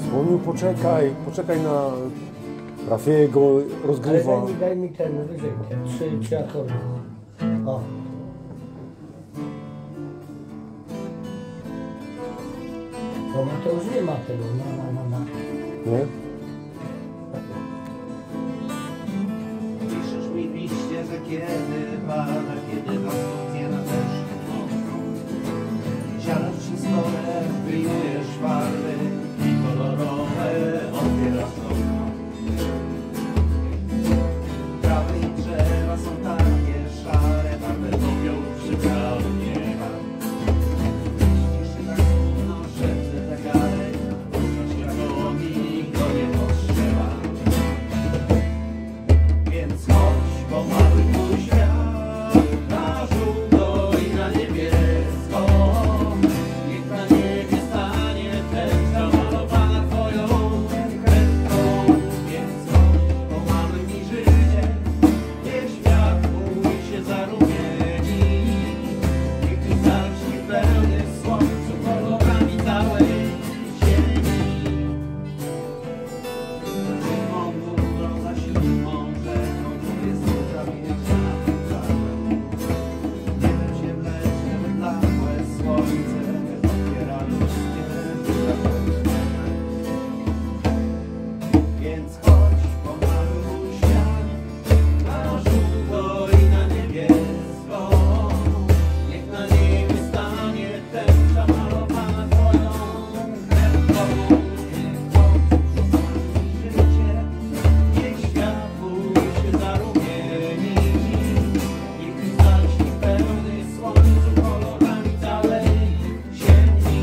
Słoniu, poczekaj na Rafiego, rozgrywa. Ale daj mi ten wyżej, trzy akordy. O. Bo Mateusz nie ma tego, na. Nie? Piszesz mi w liście, że kiedy pada, kiedy konstrukcje na deszczu mokną. Siadasz przy stole, wyjmujesz farby i kolorowe otwierasz okno. Trawy i drzewa są takie szare, barwę topią przy białym nieba. Ciszy tak trudno, szepce zegarek, usiąść jako mi go nie potrzeba. Więc chodź, pomaluj mój świat na żółto i na niebiesko. Niech na niebie stanie tęcza malowana twoją kredką. Więc chodź, pomaluj mi życie, niech świat mój się zarumieni. Niech mi zacznie pełny słońcu kolorami całej ziemi. Zimą mądrą za siódmą rzeką, czuje słucha mi jak niebem się wlecze wyblakłe słońce, otwiera ludzkie biura. Więc chodź, pomaluj mój świat na żółto i na niebiesko. Niech na niebie stanie tęcza malowana twoją kredką. Niech chodź, życie, niech świat mój się zarumieni. Niech mi zaśnie pełny słońcu kolorami całej ziemi.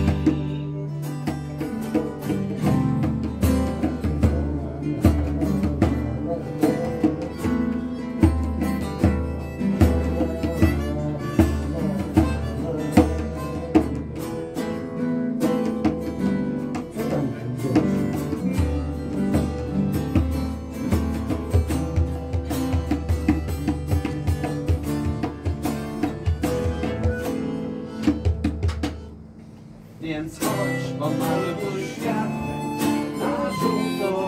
Co tam wziąłeś? Więc chodź, pomaluj mój świat na żółto